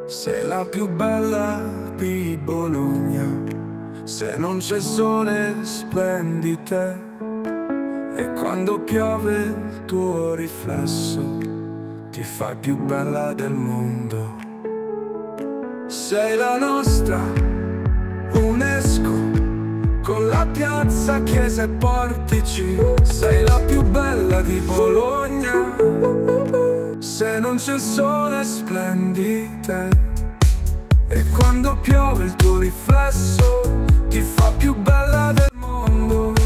Sei la più bella di Bologna. Se non c'è sole splendi te, e quando piove il tuo riflesso ti fa più bella del mondo. Sei la nostra UNESCO, con la piazza, chiese e portici. Sei la più bella di Bologna. Se non c'è sole splendi te, e quando piove il tuo riflesso ti fa più bella del mondo.